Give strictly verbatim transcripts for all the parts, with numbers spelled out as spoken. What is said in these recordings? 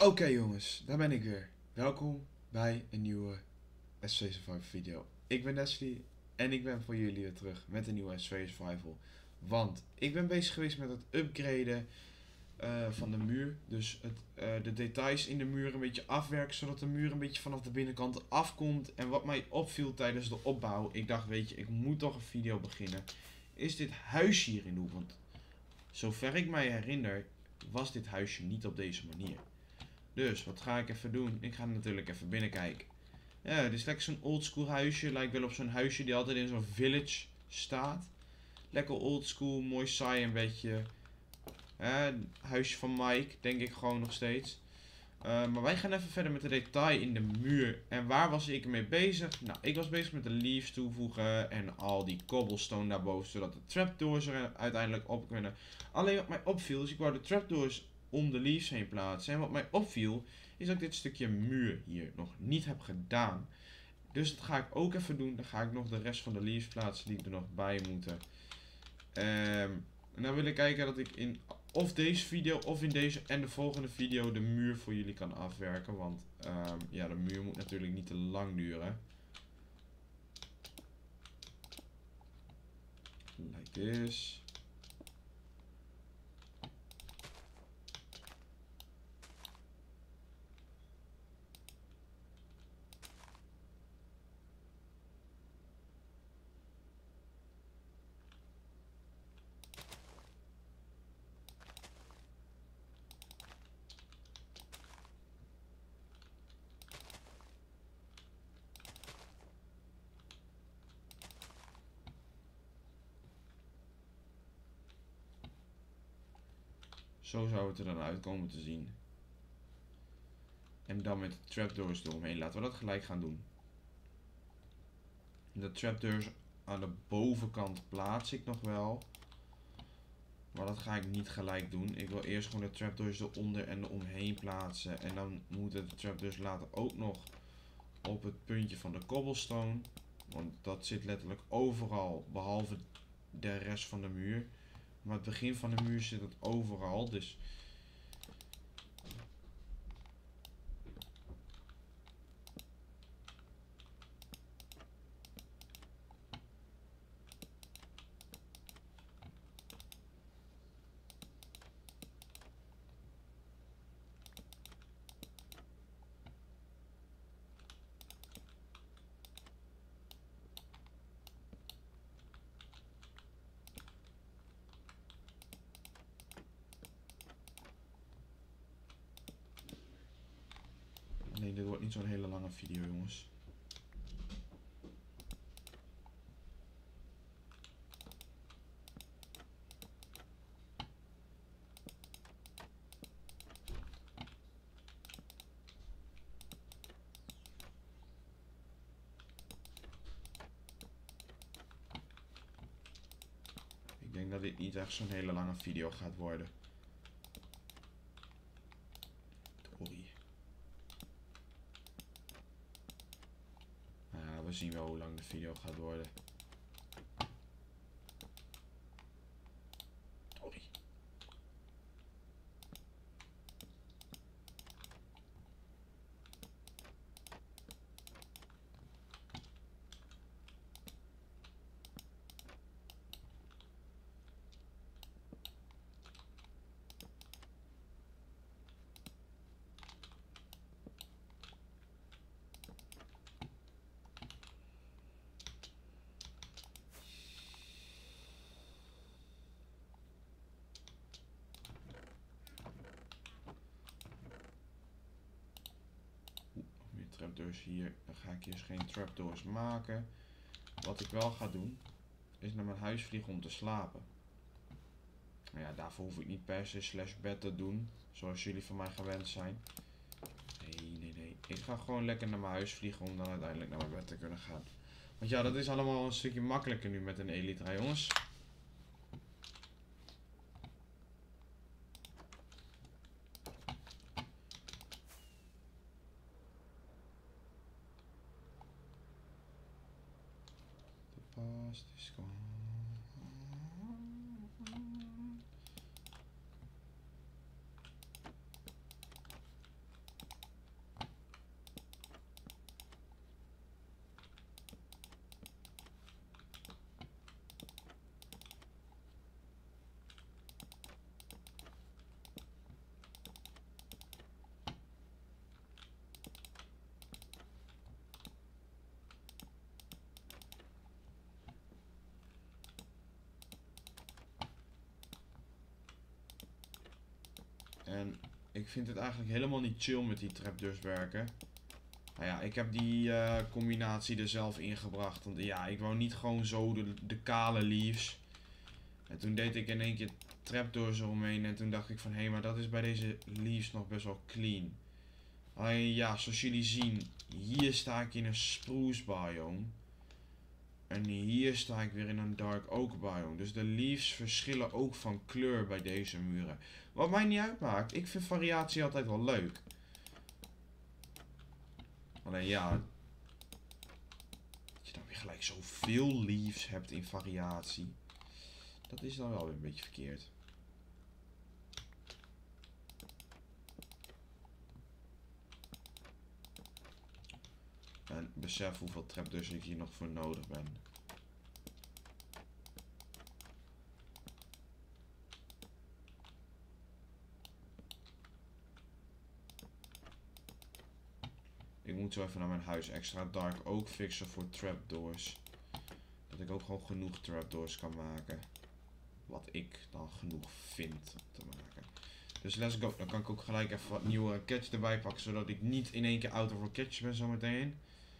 Oké okay, jongens, daar ben ik weer. Welkom bij een nieuwe S V Survival video. Ik ben Nestlé en ik ben voor jullie weer terug met een nieuwe S V Survival. Want ik ben bezig geweest met het upgraden uh, van de muur. Dus het, uh, de details in de muur een beetje afwerken, zodat de muur een beetje vanaf de binnenkant afkomt. En wat mij opviel tijdens de opbouw, ik dacht weet je, ik moet toch een video beginnen. Is dit huisje hier in de hoek? Want zover ik mij herinner, was dit huisje niet op deze manier. Dus, wat ga ik even doen? Ik ga natuurlijk even binnenkijken. Ja, dit is lekker zo'n oldschool huisje. Lijkt wel op zo'n huisje die altijd in zo'n village staat. Lekker oldschool, mooi saai een beetje. Uh, huisje van Mike, denk ik gewoon nog steeds. Uh, maar wij gaan even verder met de detail in de muur. En waar was ik mee bezig? Nou, ik was bezig met de leaves toevoegen en al die cobblestone daarboven, zodat de trapdoors er uiteindelijk op kunnen. Alleen wat mij opviel is, ik wou de trapdoors om de leaves heen plaatsen. En wat mij opviel, is dat ik dit stukje muur hier nog niet heb gedaan. Dus dat ga ik ook even doen. Dan ga ik nog de rest van de leaves plaatsen die er nog bij moeten. Um, en dan wil ik kijken dat ik in of deze video of in deze en de volgende video de muur voor jullie kan afwerken. Want um, ja, de muur moet natuurlijk niet te lang duren. Like this. Zo zou het er dan uit komen te zien. En dan met de trapdoors eromheen. Laten we dat gelijk gaan doen. De trapdoors aan de bovenkant plaats ik nog wel. Maar dat ga ik niet gelijk doen. Ik wil eerst gewoon de trapdoors eronder en eromheen plaatsen. En dan moeten de trapdoors later ook nog op het puntje van de cobblestone. Want dat zit letterlijk overal, behalve de rest van de muur. Maar het begin van de muur zit het overal, dus... Nee, dit wordt niet zo'n hele lange video, jongens. Ik denk dat dit niet echt zo'n hele lange video gaat worden. Sorry. Nou, we zien wel hoe lang de video gaat worden. Sorry. Trapdoors hier, dan ga ik eerst geen trapdoors maken. Wat ik wel ga doen, is naar mijn huis vliegen om te slapen. Nou ja, daarvoor hoef ik niet per se slash bed te doen, zoals jullie van mij gewend zijn. Nee, nee, nee. Ik ga gewoon lekker naar mijn huis vliegen om dan uiteindelijk naar mijn bed te kunnen gaan. Want ja, dat is allemaal een stukje makkelijker nu met een Elytra, jongens. Past is gone. En ik vind het eigenlijk helemaal niet chill met die trapdoors werken. Nou ja, ik heb die uh, combinatie er zelf ingebracht. Want ja, ik wou niet gewoon zo de, de kale leaves. En toen deed ik in één keer trapdoors eromheen. En toen dacht ik van, hé, hey, maar dat is bij deze leaves nog best wel clean. Alleen ja, zoals jullie zien, hier sta ik in een spruce biome. En hier sta ik weer in een dark oak biome. Dus de leaves verschillen ook van kleur bij deze muren. Wat mij niet uitmaakt, ik vind variatie altijd wel leuk. Alleen ja, dat je dan weer gelijk zoveel leaves hebt in variatie. Dat is dan wel weer een beetje verkeerd. En besef hoeveel trapdoors ik hier nog voor nodig ben. Ik moet zo even naar mijn huis extra dark ook fixen voor trapdoors. Dat ik ook gewoon genoeg trapdoors kan maken. Wat ik dan genoeg vind te maken. Dus let's go. Dan kan ik ook gelijk even wat nieuwe catch erbij pakken. Zodat ik niet in één keer out of catch ben zometeen.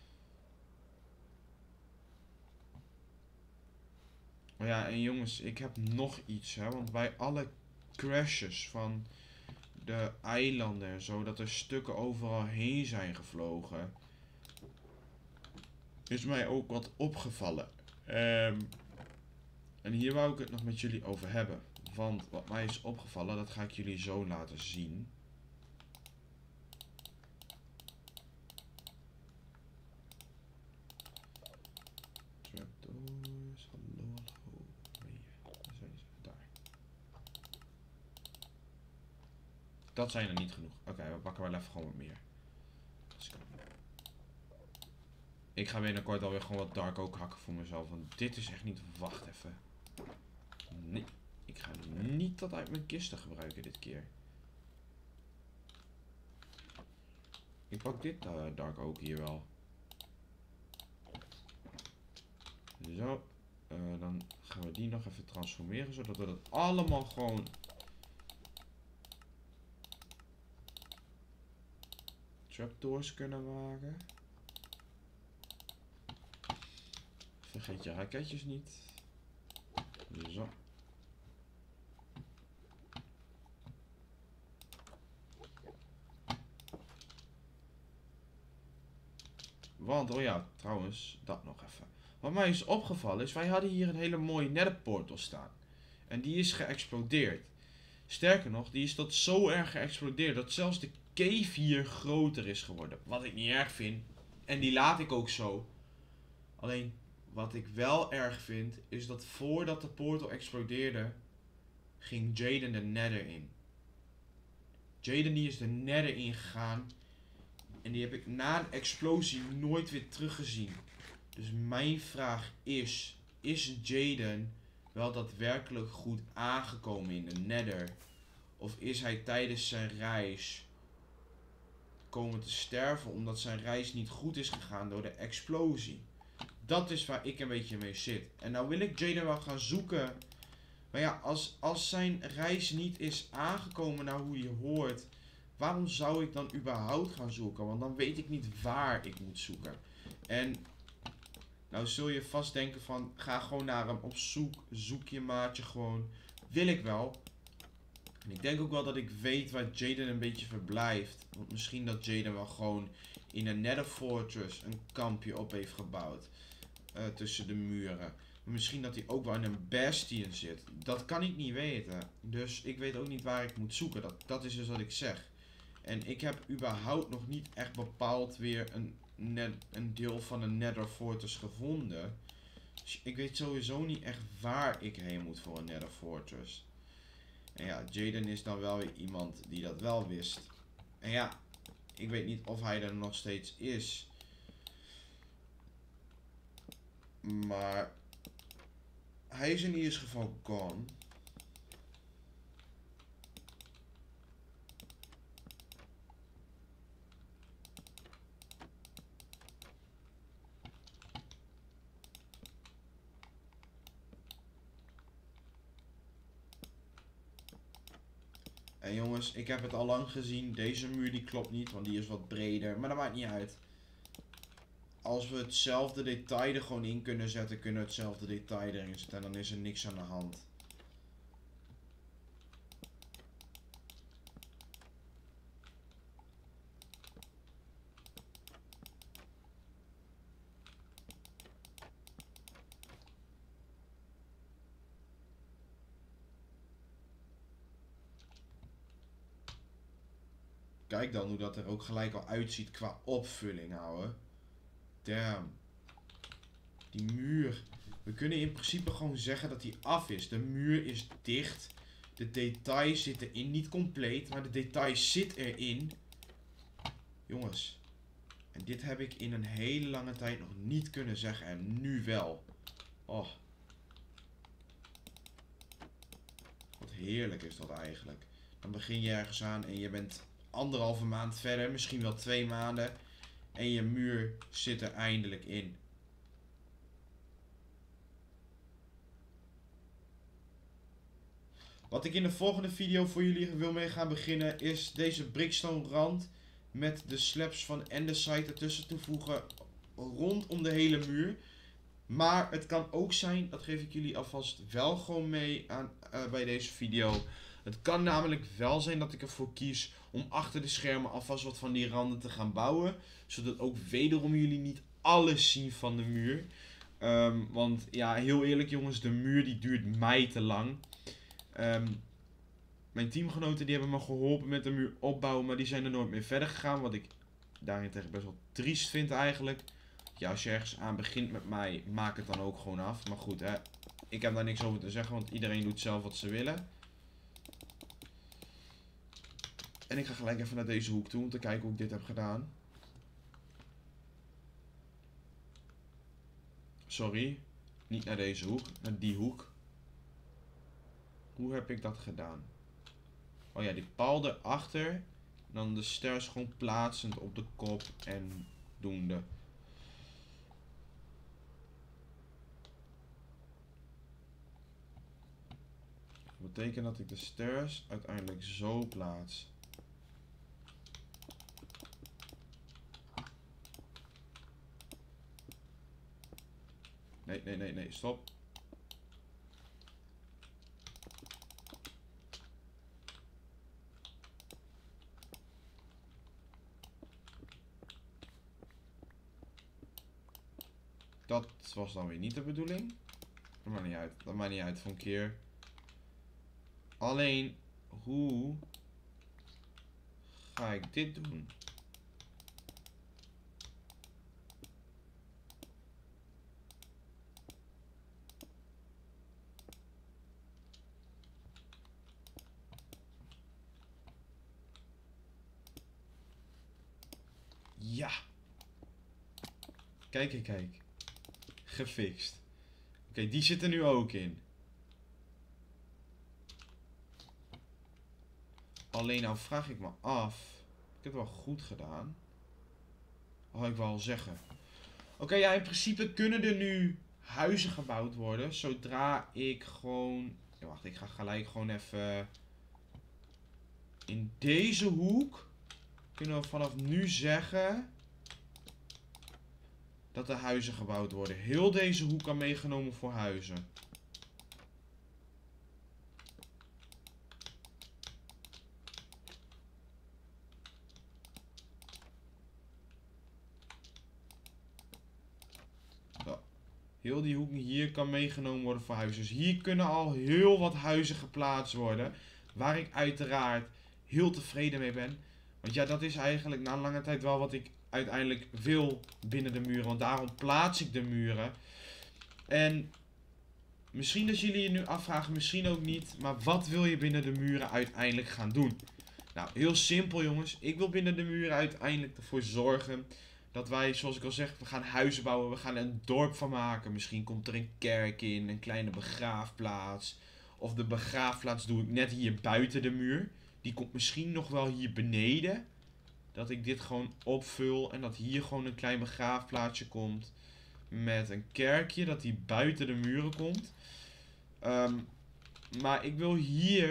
Maar ja, en jongens, ik heb nog iets. Hè, want bij alle crashes van de eilanden en zo, dat er stukken overal heen zijn gevlogen, is mij ook wat opgevallen. Um, en hier wou ik het nog met jullie over hebben. Want wat mij is opgevallen, dat ga ik jullie zo laten zien. Trapdoors, hallo, hallo. Nee, waar zijn ze? Daar. Dat zijn er niet genoeg. Oké, okay, we pakken wel even gewoon wat meer. Ik ga binnenkort alweer gewoon wat dark ook hakken voor mezelf. Want dit is echt niet... Wacht even. Nee. Ik ga niet dat uit mijn kisten gebruiken dit keer. Ik pak dit uh, dark ook hier wel. Zo. Uh, dan gaan we die nog even transformeren. Zodat we dat allemaal gewoon... trapdoors kunnen maken. Vergeet je raketjes niet. Zo. Want, oh ja, trouwens, dat nog even. Wat mij is opgevallen is, wij hadden hier een hele mooie netherportal staan. En die is geëxplodeerd. Sterker nog, die is tot zo erg geëxplodeerd dat zelfs de cave hier groter is geworden. Wat ik niet erg vind. En die laat ik ook zo. Alleen, wat ik wel erg vind, is dat voordat de portal explodeerde, ging Jaden de nether in. Jaden die is de nether ingegaan. En die heb ik na een explosie nooit weer teruggezien. Dus mijn vraag is, is Jaden wel daadwerkelijk goed aangekomen in de nether? Of is hij tijdens zijn reis komen te sterven omdat zijn reis niet goed is gegaan door de explosie? Dat is waar ik een beetje mee zit. En nou wil ik Jaden wel gaan zoeken. Maar ja, als, als zijn reis niet is aangekomen naar hoe je hoort, waarom zou ik dan überhaupt gaan zoeken? Want dan weet ik niet waar ik moet zoeken. En nou zul je vast denken van, ga gewoon naar hem op zoek. Zoek je maatje gewoon. Wil ik wel. En ik denk ook wel dat ik weet waar Jaden een beetje verblijft. Want misschien dat Jaden wel gewoon in een Nether Fortress een kampje op heeft gebouwd. Uh, tussen de muren. Misschien dat hij ook wel in een bastion zit. Dat kan ik niet weten. Dus ik weet ook niet waar ik moet zoeken. Dat, dat is dus wat ik zeg. En ik heb überhaupt nog niet echt bepaald weer een, net, een deel van een Nether Fortress gevonden. Dus ik weet sowieso niet echt waar ik heen moet voor een Nether Fortress. En ja, Jaden is dan wel weer iemand die dat wel wist. En ja, ik weet niet of hij er nog steeds is. Maar hij is in ieder geval gone. En jongens, ik heb het al lang gezien. Deze muur die klopt niet, want die is wat breder. Maar dat maakt niet uit. Als we hetzelfde detail er gewoon in kunnen zetten, kunnen we hetzelfde detail erin zetten. En dan is er niks aan de hand. Kijk dan hoe dat er ook gelijk al uitziet qua opvulling, ouwe. Damn. Die muur. We kunnen in principe gewoon zeggen dat die af is. De muur is dicht. De details zitten erin. Niet compleet, maar de details zit erin. Jongens. En dit heb ik in een hele lange tijd nog niet kunnen zeggen. En nu wel. Oh. Wat heerlijk is dat eigenlijk. Dan begin je ergens aan en je bent anderhalve maand verder. Misschien wel twee maanden. En je muur zit er eindelijk in. Wat ik in de volgende video voor jullie wil mee gaan beginnen is deze brickstone rand met de slabs van andesite ertussen toevoegen rondom de hele muur. Maar het kan ook zijn, dat geef ik jullie alvast wel gewoon mee aan, uh, bij deze video. Het kan namelijk wel zijn dat ik ervoor kies om achter de schermen alvast wat van die randen te gaan bouwen. Zodat ook wederom jullie niet alles zien van de muur. Um, want ja, heel eerlijk jongens, de muur die duurt mij te lang. Um, mijn teamgenoten die hebben me geholpen met de muur opbouwen, maar die zijn er nooit meer verder gegaan. Wat ik daarentegen best wel triest vind eigenlijk. Ja, als je ergens aan begint met mij, maak het dan ook gewoon af. Maar goed, hè, ik heb daar niks over te zeggen, want iedereen doet zelf wat ze willen. En ik ga gelijk even naar deze hoek toe om te kijken hoe ik dit heb gedaan. Sorry, niet naar deze hoek, naar die hoek. Hoe heb ik dat gedaan? Oh ja, die paal erachter. Dan de stairs gewoon plaatsend op de kop en doende. Dat betekent dat ik de stairs uiteindelijk zo plaats. Nee, nee, nee, nee, stop. Dat was dan weer niet de bedoeling. Dat maakt niet uit. Dat maakt niet uit voor een keer. Alleen, hoe ga ik dit doen? Ja. Kijk, kijk, kijk. Gefixt. Oké, okay, die zit er nu ook in. Alleen nou vraag ik me af. Ik heb het wel goed gedaan. Had ik wel zeggen. Oké, okay, ja, in principe kunnen er nu huizen gebouwd worden. Zodra ik gewoon... Ja, wacht, ik ga gelijk gewoon even... In deze hoek kunnen we vanaf nu zeggen dat er huizen gebouwd worden. Heel deze hoek kan meegenomen voor huizen. Zo. Heel die hoek hier kan meegenomen worden voor huizen. Dus hier kunnen al heel wat huizen geplaatst worden. Waar ik uiteraard heel tevreden mee ben. Want ja, dat is eigenlijk na een lange tijd wel wat ik uiteindelijk wil binnen de muren. Want daarom plaats ik de muren. En misschien dat jullie je nu afvragen, misschien ook niet. Maar wat wil je binnen de muren uiteindelijk gaan doen? Nou, heel simpel jongens. Ik wil binnen de muren uiteindelijk ervoor zorgen dat wij, zoals ik al zeg, we gaan huizen bouwen. We gaan er een dorp van maken. Misschien komt er een kerk in, een kleine begraafplaats. Of de begraafplaats doe ik net hier buiten de muur. Die komt misschien nog wel hier beneden. Dat ik dit gewoon opvul. En dat hier gewoon een klein begraafplaatsje komt. Met een kerkje. Dat die buiten de muren komt. Um, maar ik wil hier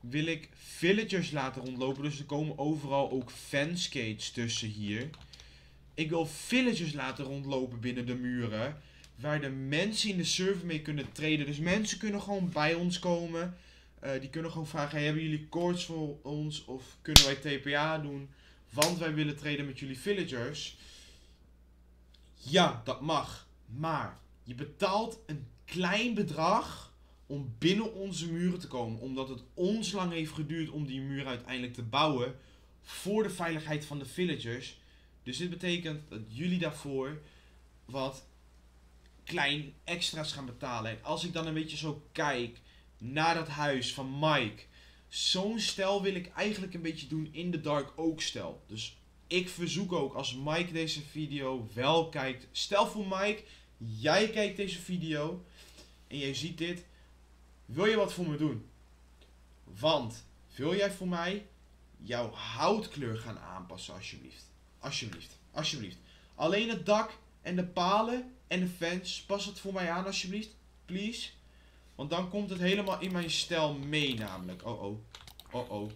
wil ik villagers laten rondlopen. Dus er komen overal ook fanskates tussen hier. Ik wil villagers laten rondlopen binnen de muren. Waar de mensen in de server mee kunnen traden. Dus mensen kunnen gewoon bij ons komen. Uh, die kunnen gewoon vragen, hey, hebben jullie koorts voor ons? Of kunnen wij T P A doen? Want wij willen traden met jullie villagers. Ja, dat mag. Maar je betaalt een klein bedrag om binnen onze muren te komen. Omdat het ons lang heeft geduurd om die muur uiteindelijk te bouwen. Voor de veiligheid van de villagers. Dus dit betekent dat jullie daarvoor wat klein extra's gaan betalen. En als ik dan een beetje zo kijk naar dat huis van Mike. Zo'n stijl wil ik eigenlijk een beetje doen in de Dark Oak stijl. Dus ik verzoek ook als Mike deze video wel kijkt. Stel voor Mike, jij kijkt deze video en jij ziet dit. Wil je wat voor me doen? Want wil jij voor mij jouw houtkleur gaan aanpassen alsjeblieft? Alsjeblieft, alsjeblieft. Alleen het dak en de palen en de fence, pas het voor mij aan alsjeblieft. Please. Want dan komt het helemaal in mijn stijl mee namelijk. Oh oh. Oh oh.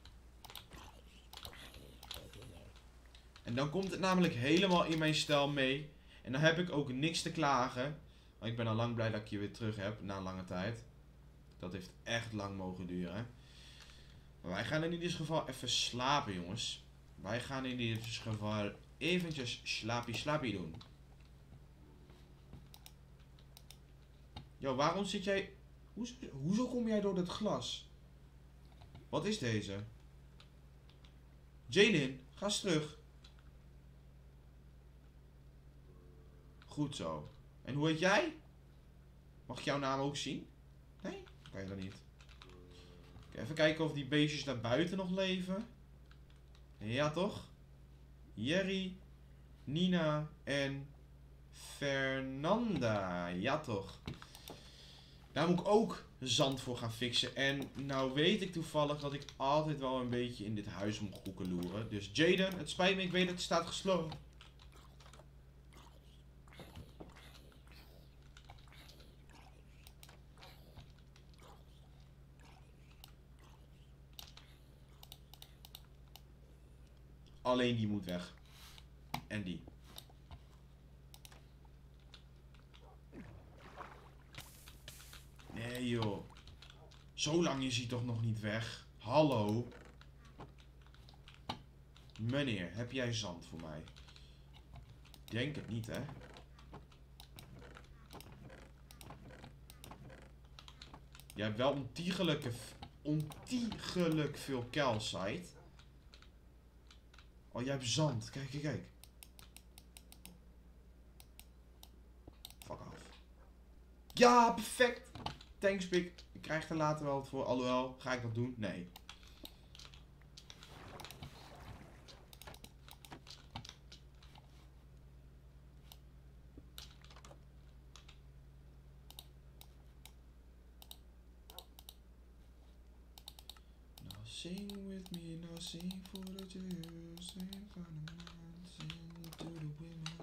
En dan komt het namelijk helemaal in mijn stijl mee. En dan heb ik ook niks te klagen. Want ik ben al lang blij dat ik je weer terug heb na een lange tijd. Dat heeft echt lang mogen duren. Maar wij gaan in ieder geval even slapen jongens. Wij gaan in ieder geval eventjes slapie slapie doen. Yo, waarom zit jij... Hoezo, hoezo kom jij door dat glas? Wat is deze? Jalen, ga eens terug. Goed zo. En hoe heet jij? Mag ik jouw naam ook zien? Nee? Kan je dat niet. Even kijken of die beestjes daar buiten nog leven. Ja toch? Jerry, Nina en Fernanda. Ja toch? Daar moet ik ook zand voor gaan fixen. En nou weet ik toevallig dat ik altijd wel een beetje in dit huis moet koekeloeren. Dus Jaden, het spijt me, ik weet dat het staat gesloten. Alleen die moet weg. En die. Nee joh. Zo lang is hij toch nog niet weg? Hallo. Meneer, heb jij zand voor mij? Denk het niet, hè? Jij hebt wel ontiegelijke, ontiegelijk veel calcite. Oh, jij hebt zand. Kijk, kijk, kijk. Fuck af. Ja, perfect. Thanks, Pik. Ik krijg er later wel wat voor. Alhoewel, ga ik dat doen? Nee. Now sing with me, now sing for the Jews, sing for the man, sing to the women.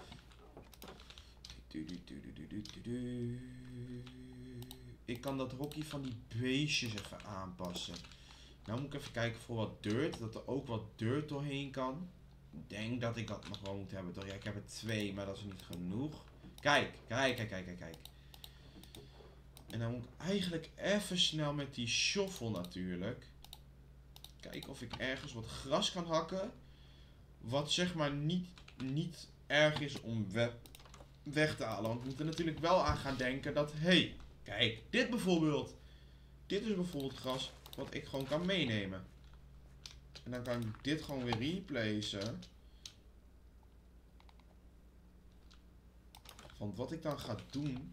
Du, du, du, du, du, du, du. Ik kan dat hokje van die beestjes even aanpassen. Nou moet ik even kijken voor wat dirt. Dat er ook wat dirt doorheen kan. Ik denk dat ik dat nog wel moet hebben. Toch? Ja, ik heb er twee, maar dat is niet genoeg. Kijk, kijk, kijk, kijk, kijk, kijk. En dan moet ik eigenlijk even snel met die shovel natuurlijk. Kijken of ik ergens wat gras kan hakken. Wat zeg maar niet, niet erg is om we weg te halen. Want we moeten natuurlijk wel aan gaan denken dat... Hey, kijk, dit bijvoorbeeld. Dit is bijvoorbeeld gras wat ik gewoon kan meenemen. En dan kan ik dit gewoon weer replacen. Want wat ik dan ga doen...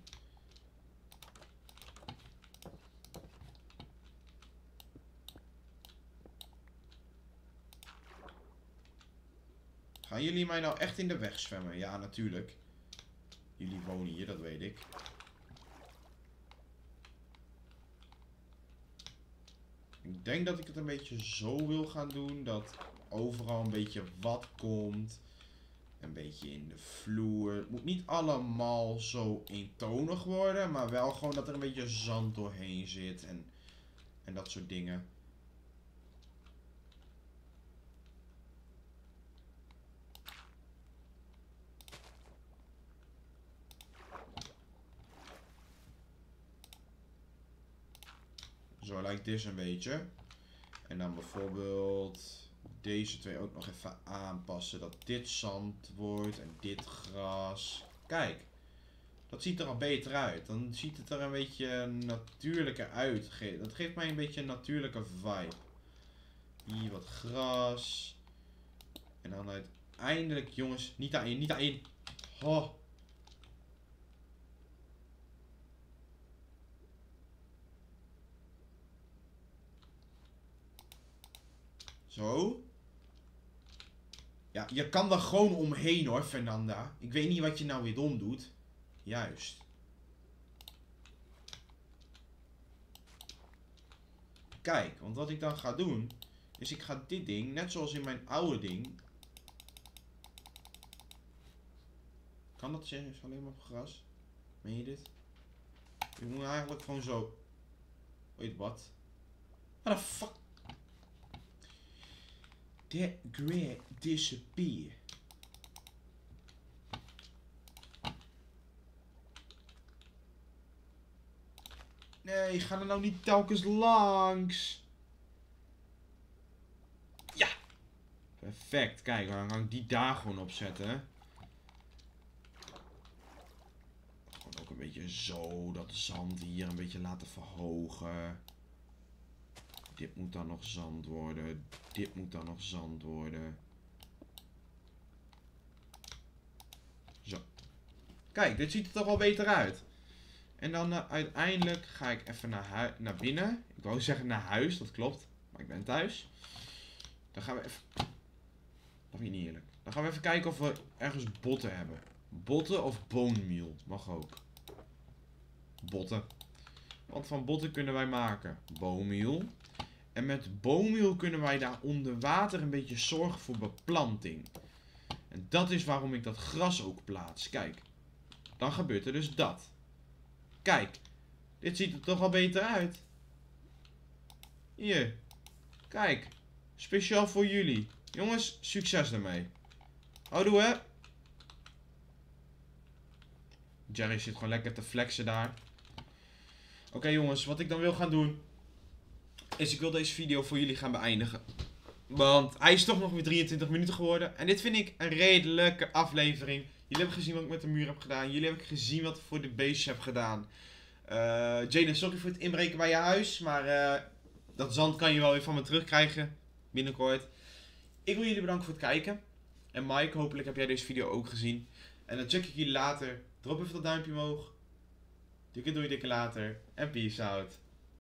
Gaan jullie mij nou echt in de weg zwemmen? Ja, natuurlijk. Jullie wonen hier, dat weet ik. Ik denk dat ik het een beetje zo wil gaan doen. Dat overal een beetje wat komt. Een beetje in de vloer. Het moet niet allemaal zo eentonig worden. Maar wel gewoon dat er een beetje zand doorheen zit. En En dat soort dingen. Zo lijkt dit een beetje. En dan bijvoorbeeld deze twee ook nog even aanpassen. Dat dit zand wordt en dit gras. Kijk. Dat ziet er al beter uit. Dan ziet het er een beetje natuurlijker uit. Dat geeft mij een beetje een natuurlijke vibe. Hier wat gras. En dan uiteindelijk, jongens, niet daarin, niet daarin. Oh. Zo. Ja, je kan er gewoon omheen hoor, Fernanda. Ik weet niet wat je nou weer dom doet. Juist. Kijk, want wat ik dan ga doen, is ik ga dit ding, net zoals in mijn oude ding. Kan dat zeggen, is alleen maar op gras? Meen je dit? Je moet eigenlijk gewoon zo. Wait, wat? What the fuck? That grass disappear. Nee, ga er nou niet telkens langs. Ja. Perfect. Kijk, dan kan ik die daar gewoon op zetten. Gewoon ook een beetje zo, dat zand hier een beetje laten verhogen. Dit moet dan nog zand worden. Dit moet dan nog zand worden. Zo. Kijk, dit ziet er toch wel beter uit. En dan uh, uiteindelijk ga ik even naar, naar binnen. Ik wou zeggen naar huis, dat klopt. Maar ik ben thuis. Dan gaan we even... Dat vind ik niet eerlijk. Dan gaan we even kijken of we ergens botten hebben. Botten of bone meal. Mag ook. Botten. Want van botten kunnen wij maken bone meal. En met bone meal kunnen wij daar onder water een beetje zorgen voor beplanting. En dat is waarom ik dat gras ook plaats. Kijk. Dan gebeurt er dus dat. Kijk. Dit ziet er toch al beter uit. Hier. Kijk. Speciaal voor jullie. Jongens, succes ermee. Houdoe hè. Jerry zit gewoon lekker te flexen daar. Oké okay, jongens, wat ik dan wil gaan doen, is ik wil deze video voor jullie gaan beëindigen. Want hij is toch nog weer drieëntwintig minuten geworden. En dit vind ik een redelijke aflevering. Jullie hebben gezien wat ik met de muur heb gedaan. Jullie hebben gezien wat ik voor de beestjes heb gedaan. Uh, Jane, sorry voor het inbreken bij je huis. Maar uh, dat zand kan je wel weer van me terugkrijgen. Binnenkort. Ik wil jullie bedanken voor het kijken. En Mike, hopelijk heb jij deze video ook gezien. En dan check ik jullie later. Drop even dat duimpje omhoog. Dikke doei, dikke later. En peace out.